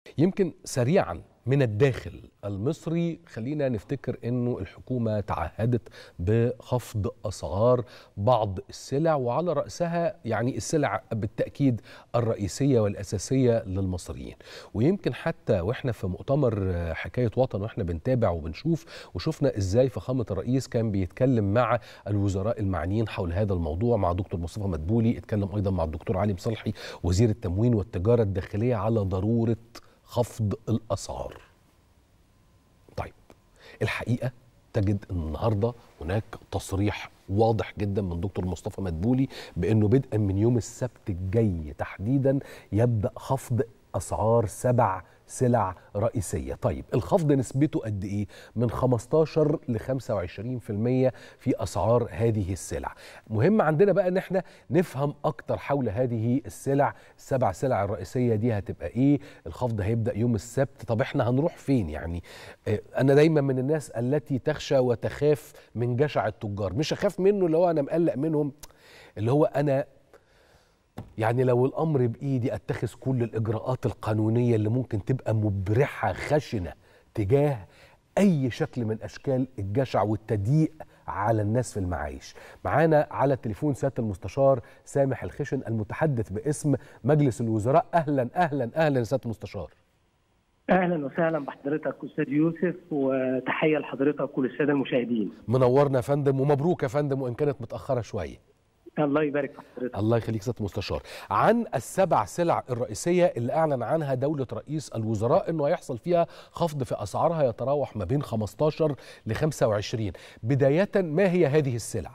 يمكن سريعا من الداخل المصري خلينا نفتكر انه الحكومة تعهدت بخفض اسعار بعض السلع، وعلى رأسها يعني السلع بالتأكيد الرئيسية والأساسية للمصريين. ويمكن حتى واحنا في مؤتمر حكاية وطن واحنا بنتابع وبنشوف وشفنا ازاي فخامة الرئيس كان بيتكلم مع الوزراء المعنيين حول هذا الموضوع، مع دكتور مصطفى مدبولي، اتكلم ايضا مع الدكتور علي مصلحي وزير التموين والتجارة الداخلية على ضرورة خفض الأسعار. طيب الحقيقة تجد أن النهاردة هناك تصريح واضح جدا من دكتور مصطفى مدبولي بأنه بدءا من يوم السبت الجاي تحديدا يبدأ خفض أسعار 7 سلع رئيسية. طيب الخفض نسبته قد إيه؟ من 15 ل 25% في أسعار هذه السلع. مهم عندنا بقى أن احنا نفهم أكتر حول هذه السلع، ال7 سلع الرئيسية دي هتبقى إيه؟ الخفض هيبدأ يوم السبت. طب احنا هنروح فين؟ يعني أنا دايما من الناس التي تخشى وتخاف من جشع التجار، مش أخاف منه اللي هو أنا مقلق منهم، اللي هو أنا يعني لو الأمر بإيدي أتخذ كل الإجراءات القانونية اللي ممكن تبقى مبرحة خشنة تجاه أي شكل من أشكال الجشع والتضييق على الناس في المعايش. معانا على التليفون سيادة المستشار سامح الخشن المتحدث باسم مجلس الوزراء. أهلا أهلا أهلا سيادة المستشار. اهلا وسهلا بحضرتك استاذ يوسف، وتحيه لحضرتك وللساده المشاهدين. منورنا يا فندم ومبروك يا فندم وان كانت متاخره شويه. الله يبارك في حضرتك. الله يخليك سياده المستشار. عن ال7 سلع الرئيسيه اللي اعلن عنها دوله رئيس الوزراء انه هيحصل فيها خفض في اسعارها يتراوح ما بين 15 ل 25، بدايه ما هي هذه السلع؟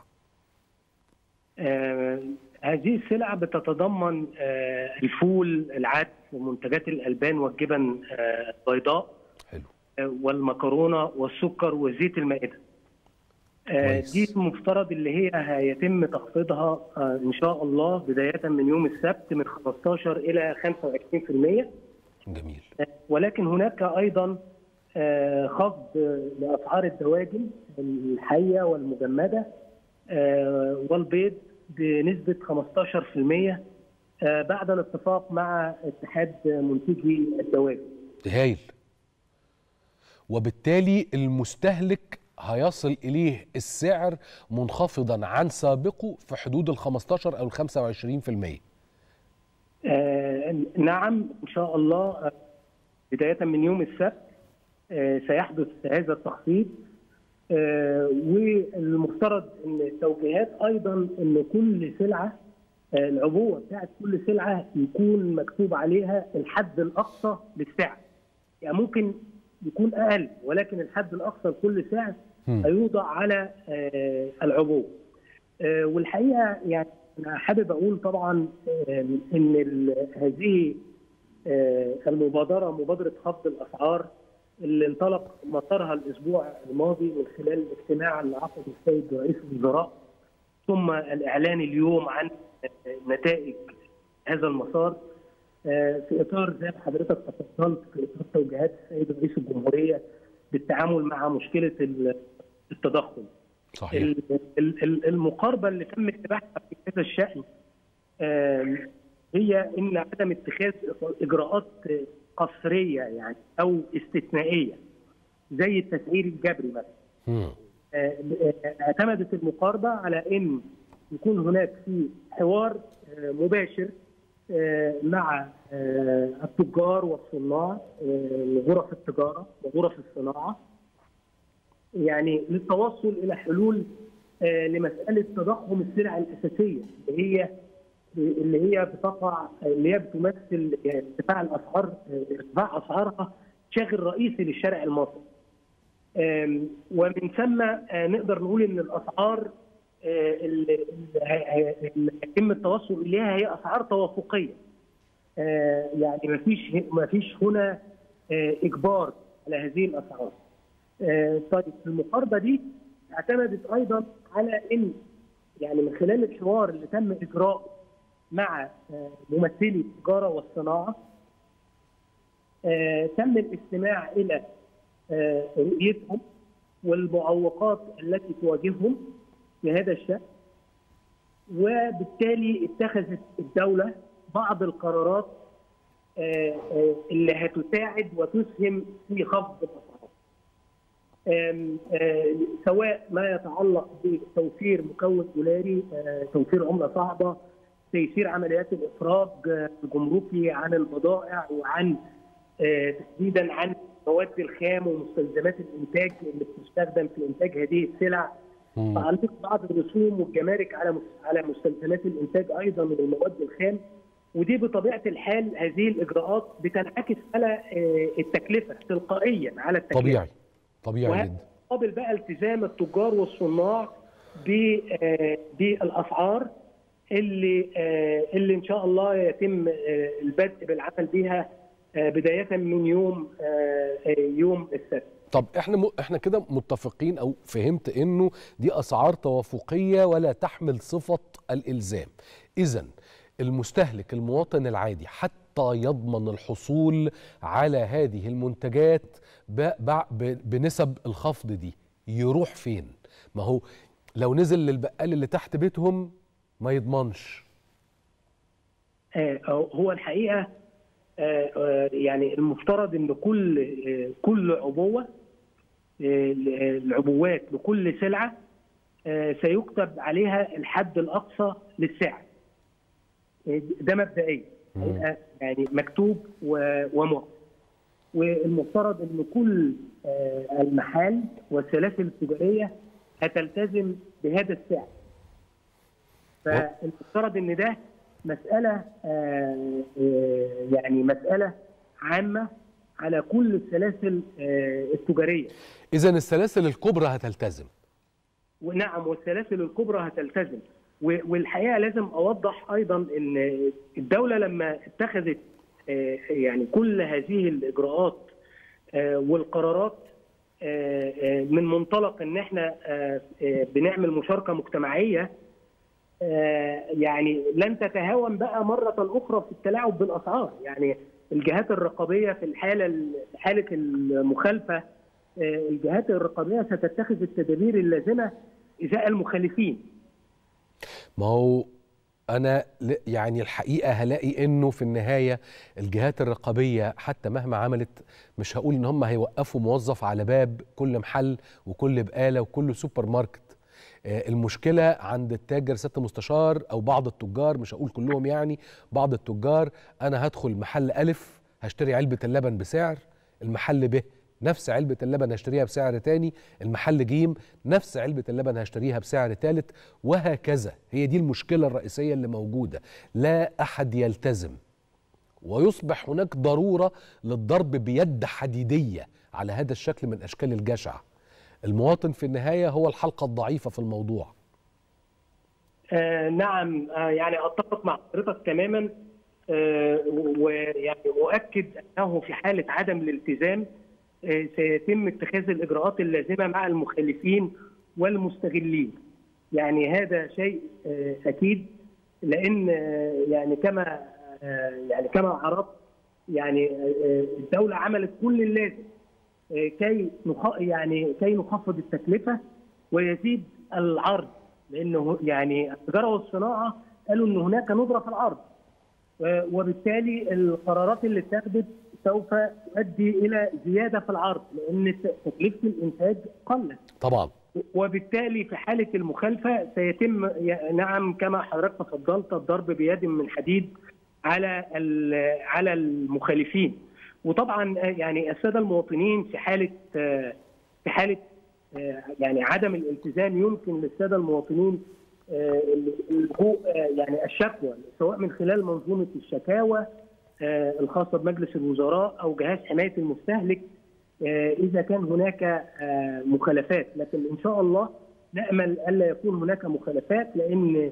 هذه السلع بتتضمن الفول، العدس، منتجات الالبان والجبن البيضاء، حلو، والمكرونه والسكر وزيت المائده. دي المفترض اللي هي هيتم تخفيضها ان شاء الله بدايه من يوم السبت من 15 الى 25%. جميل. ولكن هناك ايضا خفض لاسعار الدواجن الحيه والمجمده والبيض بنسبه 15% بعد الاتفاق مع اتحاد منتجي الدواجن. هايل. وبالتالي المستهلك هيصل إليه السعر منخفضا عن سابقه في حدود ال 15 أو ال 25%. نعم إن شاء الله بداية من يوم السبت سيحدث هذا التخفيض. والمفترض أن التوجيهات أيضا أن كل سلعة العبوة بتاعت كل سلعة يكون مكتوب عليها الحد الأقصى للسعر. يعني ممكن يكون أقل، ولكن الحد الأقصى لكل سعر هيوضع على العبوة. والحقيقة يعني أنا حابب أقول طبعا إن هذه المبادرة، مبادرة خفض الأسعار اللي انطلق مسارها الأسبوع الماضي من خلال الاجتماع اللي عقده السيد رئيس الوزراء، ثم الإعلان اليوم عن نتائج هذا المسار في إطار زي ما حضرتك تفضلت، في إطار توجيهات السيد رئيس الجمهورية بالتعامل مع مشكلة التضخم. صحيح. المقاربة اللي تم اتباعها في هذا الشأن هي إن عدم اتخاذ إجراءات قصرية يعني أو استثنائية زي التسعير الجبري مثلا. اعتمدت المقاربة على إن يكون هناك في حوار مباشر مع التجار والصناع وغرف التجارة وغرف الصناعة، يعني للتوصل إلى حلول لمسألة تضخم السلع الأساسية اللي هي بتقع، اللي هي بتمثل ارتفاع الأسعار، ارتفاع أسعارها شاغل رئيسي للشارع المصري. ومن ثم نقدر نقول إن الأسعار اللي يتم التوصل إليها هي أسعار توافقية. يعني ما فيش هنا إجبار على هذه الأسعار. طيب المقاربة دي اعتمدت أيضا على إن يعني من خلال الحوار اللي تم إجراءه مع ممثلي التجارة والصناعة تم الاستماع إلى رؤيتهم والمعوقات التي تواجههم في هذا الشأن، وبالتالي اتخذت الدولة بعض القرارات اللي هتساعد وتسهم في خفض الاسعار. سواء ما يتعلق بتوفير مكون دولاري، توفير عمله صعبه، تيسير عمليات الافراج الجمركي عن البضائع وعن تحديدا عن المواد الخام ومستلزمات الانتاج اللي بتستخدم في انتاج هذه السلع، تعليق بعض الرسوم والجمارك على مستلزمات الانتاج ايضا من المواد الخام. ودي بطبيعه الحال هذه الاجراءات بتنعكس على التكلفه تلقائيا على التكلفه. طبيعي جدا. قابل بقى التزام التجار والصناع بالاسعار اللي ان شاء الله يتم البدء بالعمل بها بدايه من يوم السبت. طب احنا كده متفقين او فهمت انه دي اسعار توافقيه ولا تحمل صفه الالزام. اذا المستهلك المواطن العادي حتى يضمن الحصول على هذه المنتجات بنسب الخفض دي يروح فين؟ ما هو لو نزل للبقال اللي تحت بيتهم ما يضمنش. هو الحقيقه يعني المفترض ان كل عبوه، العبوات لكل سلعه سيكتب عليها الحد الاقصى للسعر. ده مبدئيا يعني مكتوب ومعطى. والمفترض ان كل المحال والسلاسل التجاريه هتلتزم بهذا السعر. فالمفترض ان ده مساله يعني مساله عامه على كل السلاسل التجاريه. اذا السلاسل الكبرى هتلتزم. ونعم، والسلاسل الكبرى هتلتزم. والحقيقه لازم اوضح ايضا ان الدوله لما اتخذت يعني كل هذه الاجراءات والقرارات من منطلق ان احنا بنعمل مشاركه مجتمعيه، يعني لن تتهاون بقى مره اخرى في التلاعب بالاسعار. يعني الجهات الرقابيه في حاله المخالفه، الجهات الرقابيه ستتخذ التدابير اللازمه ازاء المخالفين. ما هو أنا يعني الحقيقة هلاقي إنه في النهاية الجهات الرقابية حتى مهما عملت مش هقول إن هم هيوقفوا موظف على باب كل محل وكل بقالة وكل سوبر ماركت. المشكلة عند التاجر سيادة المستشار أو بعض التجار، مش هقول كلهم يعني، بعض التجار. أنا هدخل محل ألف هشتري علبة اللبن بسعر، المحل ب نفس علبة اللبن هشتريها بسعر تاني، المحل جيم نفس علبة اللبن هشتريها بسعر تالت، وهكذا. هي دي المشكلة الرئيسية اللي موجودة، لا أحد يلتزم، ويصبح هناك ضرورة للضرب بيد حديدية على هذا الشكل من أشكال الجشع. المواطن في النهاية هو الحلقة الضعيفة في الموضوع. نعم، يعني أتفق مع حضرتك تماما، ويعني أؤكد أنه في حالة عدم الالتزام سيتم اتخاذ الإجراءات اللازمة مع المخالفين والمستغلين. يعني هذا شيء أكيد، لأن يعني كما عرفت يعني الدولة عملت كل اللازم كي نخفض التكلفة ويزيد العرض، لأنه يعني التجارة والصناعة قالوا أن هناك ندرة في العرض، وبالتالي القرارات اللي اتخذت سوف تؤدي الى زياده في العرض، لان تكلفه الانتاج قلت طبعا. وبالتالي في حاله المخالفه سيتم نعم كما حضرتك تفضلت الضرب بيد من حديد على المخالفين. وطبعا يعني الساده المواطنين في حاله يعني عدم الالتزام يمكن للساده المواطنين اللجوء يعني الشكوى، سواء من خلال منظومه الشكاوى الخاصه بمجلس الوزراء او جهاز حمايه المستهلك اذا كان هناك مخالفات. لكن ان شاء الله نامل الا يكون هناك مخالفات، لان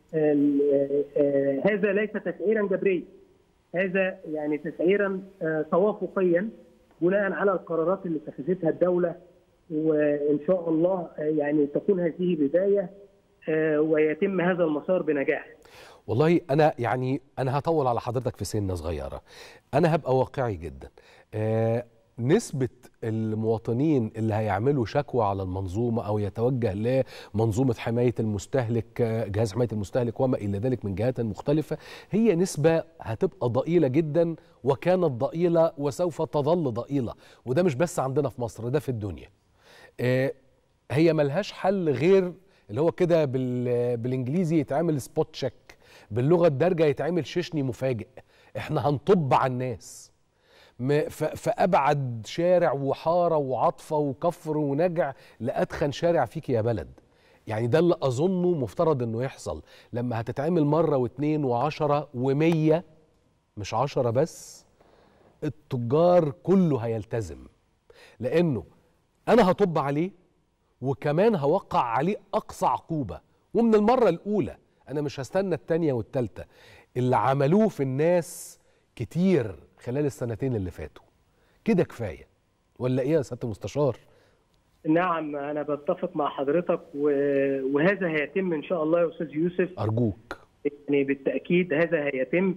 هذا ليس تسعيرا جبريا، هذا يعني تسعيرا توافقيا بناء على القرارات اللي اتخذتها الدوله، وان شاء الله يعني تكون هذه بدايه ويتم هذا المسار بنجاح. والله أنا هطول على حضرتك في سنة صغيرة، أنا هبقى واقعي جدا. نسبة المواطنين اللي هيعملوا شكوى على المنظومة أو يتوجه لمنظومة حماية المستهلك، جهاز حماية المستهلك وما إلى ذلك من جهات مختلفة، هي نسبة هتبقى ضئيلة جدا، وكانت ضئيلة وسوف تظل ضئيلة. وده مش بس عندنا في مصر، ده في الدنيا. هي ملهاش حل غير اللي هو كده بالإنجليزي يتعمل سبوت تشيك، باللغة الدارجة يتعمل ششني مفاجئ. احنا هنطب على الناس في أبعد شارع وحارة وعطفة وكفر ونجع لأدخن شارع فيك يا بلد. يعني ده اللي أظنه مفترض أنه يحصل لما هتتعمل مرة واثنين وعشرة ومية، مش 10 بس. التجار كله هيلتزم، لأنه أنا هطب عليه وكمان هوقع عليه أقصى عقوبة، ومن المرة الأولى. أنا مش هستنى التانية والتالتة. اللي عملوه في الناس كتير خلال السنتين اللي فاتوا، كده كفاية ولا إيه يا سيادة المستشار؟ نعم، أنا بتفق مع حضرتك، وهذا هيتم إن شاء الله يا أستاذ يوسف. أرجوك. يعني بالتأكيد هذا هيتم،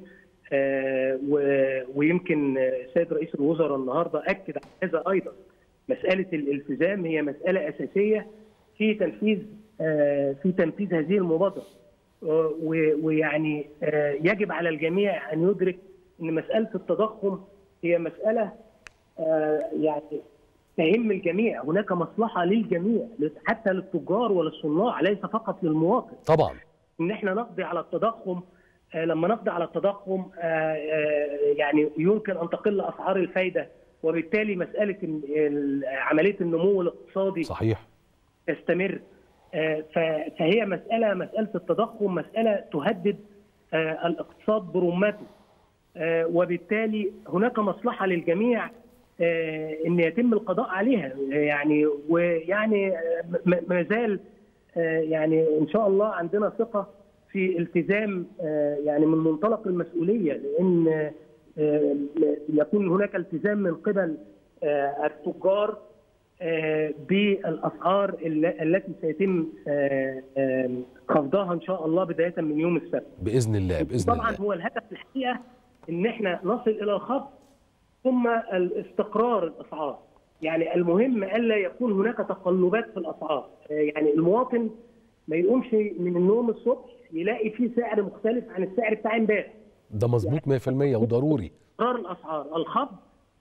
ويمكن السيد رئيس الوزراء النهارده أكد على هذا أيضا. مسألة الالتزام هي مسألة أساسية في تنفيذ هذه المبادرة، ويعني يجب على الجميع أن يدرك أن مسألة التضخم هي مسألة يعني تهم الجميع. هناك مصلحة للجميع، حتى للتجار وللصناع، ليس فقط للمواطن. طبعا ان احنا نقضي على التضخم. لما نقضي على التضخم يعني يمكن ان تقل اسعار الفايده، وبالتالي مساله عمليه النمو الاقتصادي صحيح تستمر. فهي مساله التضخم مساله تهدد الاقتصاد برمته، وبالتالي هناك مصلحه للجميع ان يتم القضاء عليها. يعني ويعني ما زال يعني ان شاء الله عندنا ثقه في التزام يعني من منطلق المسؤوليه، لان يكون هناك التزام من قبل التجار بالاسعار التي سيتم خفضها ان شاء الله بدايه من يوم السبت باذن الله. باذن طبعا الله. هو الهدف الحقيقه ان احنا نصل الى الخفض ثم الاستقرار الاسعار. يعني المهم الا يكون هناك تقلبات في الاسعار. يعني المواطن ما يقومش من النوم الصبح يلاقي فيه سعر مختلف عن السعر بتاع امبارح. ده مظبوط 100% وضروري. استقرار الاسعار، الخفض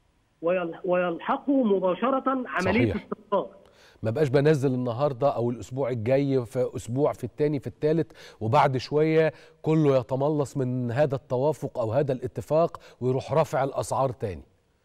ويلحقه مباشره عمليه استقرار. ما بقاش بنزل النهارده او الاسبوع الجاي في اسبوع في الثاني في الثالث، وبعد شويه كله يتملص من هذا التوافق او هذا الاتفاق ويروح رافع الاسعار تاني.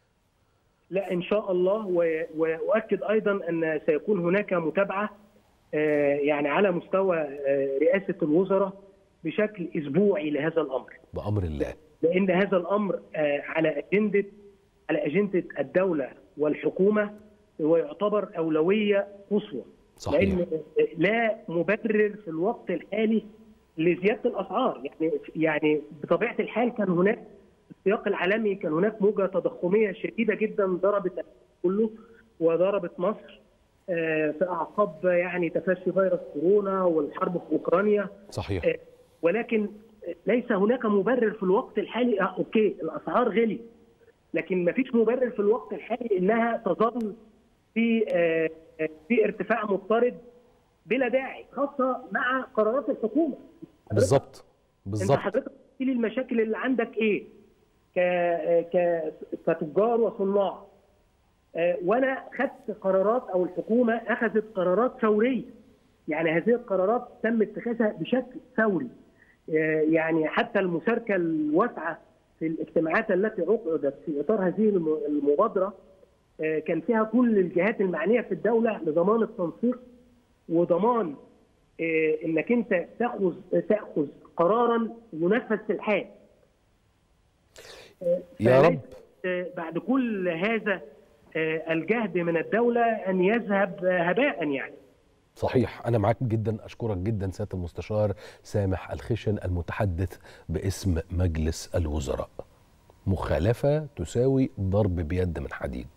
لا ان شاء الله. واؤكد ايضا ان سيكون هناك متابعه يعني على مستوى رئاسه الوزراء بشكل اسبوعي لهذا الامر. بامر الله. لان هذا الامر على اجنده الدوله والحكومه، ويعتبر اولويه قصوى. صحيح. لان لا مبرر في الوقت الحالي لزياده الاسعار. يعني بطبيعه الحال كان هناك في السياق العالمي كان هناك موجه تضخميه شديده جدا ضربت كله وضربت مصر في اعقاب يعني تفشي فيروس كورونا والحرب في اوكرانيا. صحيح. ولكن ليس هناك مبرر في الوقت الحالي. اوكي الاسعار غلي، لكن ما فيش مبرر في الوقت الحالي انها تظل في ارتفاع مضطرد بلا داعي، خاصه مع قرارات الحكومه. بالظبط انت حضرتك لي المشاكل اللي عندك ايه كتجار وصناع، وانا خدت قرارات او الحكومه اخذت قرارات فوريه. يعني هذه القرارات تم اتخاذها بشكل فوري. يعني حتى المشاركه الواسعه في الاجتماعات التي عقدت في اطار هذه المبادره كان فيها كل الجهات المعنيه في الدوله لضمان التنسيق وضمان انك انت تاخذ قرارا ينفذ في الحال. يا رب. بعد كل هذا الجهد من الدوله ان يذهب هباء يعني. صحيح. أنا معاك جدا. أشكرك جدا سيادة المستشار سامح الخشن المتحدث باسم مجلس الوزراء. مخالفة تساوي ضرب بيد من حديد.